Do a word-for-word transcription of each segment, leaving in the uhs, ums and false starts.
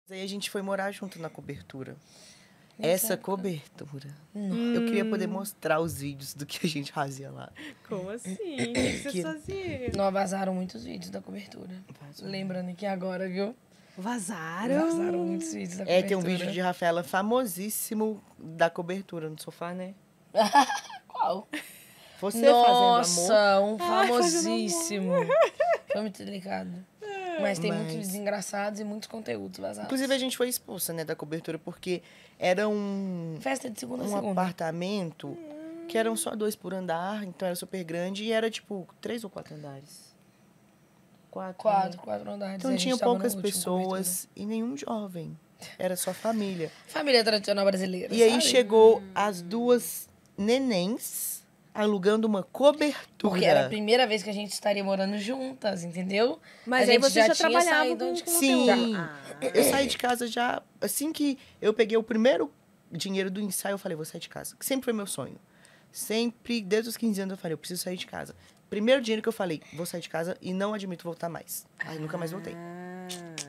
Aí a gente foi morar junto na cobertura. Nessa Essa época. cobertura. Hum. Eu queria poder mostrar os vídeos do que a gente fazia lá. Como assim? O que, que vocês Que- faziam? Não, vazaram muitos vídeos da cobertura. Vazou. Lembrando que agora, viu? Vazaram? Vazaram muitos vídeos da É, cobertura. tem um vídeo de Rafaela famosíssimo da cobertura no sofá, né? Qual? Você fazendo amor. Nossa, um Ai, famosíssimo. Foi muito delicado. Mas tem Mas- muitos vídeos engraçados e muitos conteúdos vazados. Inclusive, a gente foi expulsa, né, da cobertura, porque era um, Festa de segunda a um segunda. apartamento que eram só dois por andar, então era super grande e era, tipo, três ou quatro andares. Quatro. Quatro, né? quatro andares. Então a gente tinha tava na poucas última pessoas e nenhum jovem. Era só família. cobertura. Família tradicional brasileira. E aí sabe? chegou as duas nenéns alugando uma cobertura. Porque era a primeira vez que a gente estaria morando juntas, entendeu? Mas A aí gente você já, tinha trabalhava saído com, de- com Sim, conteúdo. Ah. eu saí de casa já... Assim que eu peguei o primeiro dinheiro do ensaio, eu falei, vou sair de casa. Que sempre foi meu sonho. Sempre, desde os quinze anos, eu falei, eu preciso sair de casa. Primeiro dinheiro que eu falei, vou sair de casa e não admito voltar mais. Aí nunca mais voltei. Ah.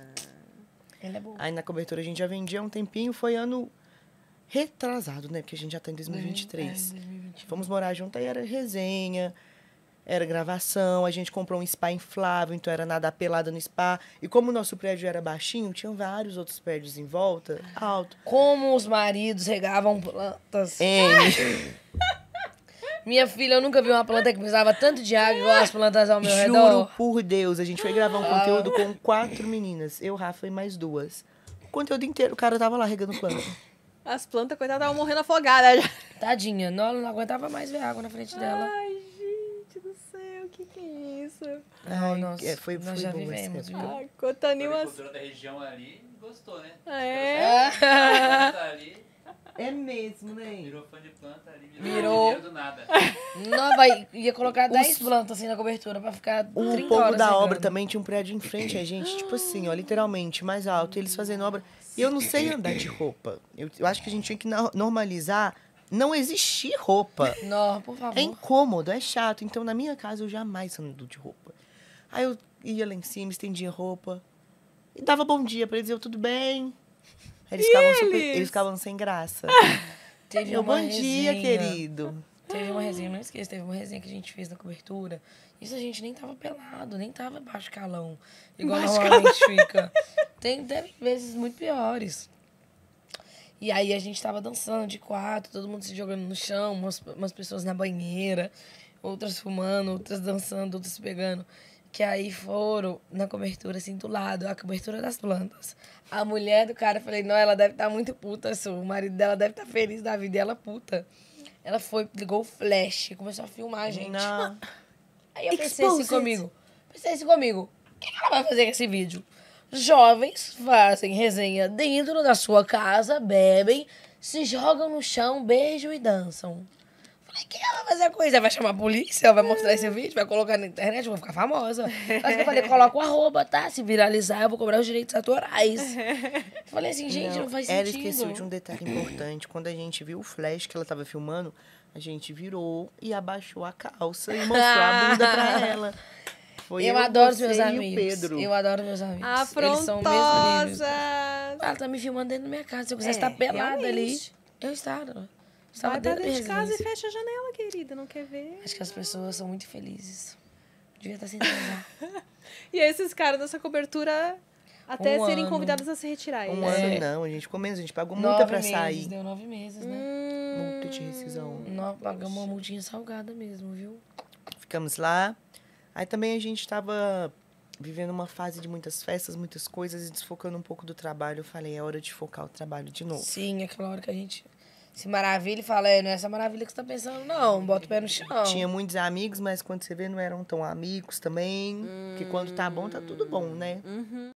Ele é bom. Aí na cobertura a gente já vendia há um tempinho, foi ano retrasado, né? Porque a gente já tá em dois mil e vinte e três. É, dois mil e vinte e um. Fomos morar junto, aí era resenha, era gravação, a gente comprou um spa inflável, então era nadar pelada no spa. E como o nosso prédio era baixinho, tinham vários outros prédios em volta, alto. Como os maridos regavam plantas. N, Minha filha, eu nunca vi uma planta que precisava tanto de água igual as plantas ao meu juro redor. por Deus, a gente foi gravar um conteúdo com quatro meninas, eu, Rafa e mais duas. O conteúdo inteiro, o cara tava lá regando planta. As plantas, coitadas, estavam morrendo afogadas. já. Tadinha, não, ela não aguentava mais ver água na frente dela. Ai, gente do céu, o que que é isso? Não, Ai, nós, é, foi- nós foi já boa essa vivemos, época. viu? Ai, A Cotaninho... agricultura da região ali gostou, né? Ah, é? Planta ali, É mesmo, né? virou fã de planta ali, Virou. virou dinheiro do nada. Não, vai, ia colocar dez plantas assim na cobertura pra ficar O trinta povo horas da regando. obra também tinha um prédio em frente a gente, tipo assim, ó, literalmente, mais alto. Eles fazendo obra. E eu não sei andar de roupa. Eu, eu acho que a gente tinha que no- normalizar não existir roupa. Não, por favor. É incômodo, é chato. Então, na minha casa, eu jamais ando de roupa. Aí eu ia lá em cima, estendia roupa. E dava bom dia pra eles, eu, tudo bem? Aí Eles ficavam, super, eles? eles ficavam sem graça. Teve Eu, uma bom dia, resenha. querido. Teve uma resenha, não esqueça, teve uma resenha que a gente fez na cobertura. Isso a gente nem tava pelado, nem tava baixo calão. Igual normalmente fica. Tem, teve vezes muito piores. E aí a gente tava dançando de quatro, todo mundo se jogando no chão, umas, umas pessoas na banheira, outras fumando, outras dançando, outras se pegando. Que aí foram na cobertura, assim, do lado, a cobertura das plantas. A mulher do cara, eu falei, não, ela deve estar muito puta, assim, o marido dela deve estar feliz da vida, e ela puta. Ela foi, ligou o flash, começou a filmar a gente. Não. Aí eu pensei assim Exposed. comigo, pensei assim comigo, o que ela vai fazer com esse vídeo? Jovens fazem resenha dentro da sua casa, bebem, se jogam no chão, beijam e dançam. Falei, o que ela vai fazer com isso? Ela vai chamar a polícia, vai mostrar esse vídeo, vai colocar na internet, eu vou ficar famosa. Mas eu falei, coloca o arroba, tá? Se viralizar, eu vou cobrar os direitos autorais. Falei assim, gente, não, faz Ela sentido. esqueceu de um detalhe importante. Quando a gente viu o flash que ela tava filmando, a gente virou e abaixou a calça e mostrou a bunda pra ela. Foi Eu adoro os você meus e o amigos. Pedro. Eu adoro meus amigos. Eles são mesmo Afrontosas. Ela tá me filmando dentro da minha casa. Se eu quisesse É, estar pelada ali, realmente. eu estava. Estava Vai pra dentro da dentro de casa e residência. fecha a janela, querida. Não quer ver? Acho que as pessoas são muito felizes. Devia estar sem transar. E esses caras dessa cobertura até Um serem ano. convidados a se retirar. Um É. ano não, a gente ficou menos, a gente pagou multa Nove pra meses, sair. deu nove meses, né? Hum, Multa de rescisão. Nós pagamos uma multinha salgada mesmo, viu? Ficamos lá. Aí também a gente tava vivendo uma fase de muitas festas, muitas coisas e desfocando um pouco do trabalho. Eu falei, é hora de focar o trabalho de novo. Sim, aquela hora que a gente se maravilha e fala, é, não é essa maravilha que você tá pensando, não. Bota o pé no chão. Tinha muitos amigos, mas quando você vê, não eram tão amigos também. Porque quando tá bom, tá tudo bom, né? uhum.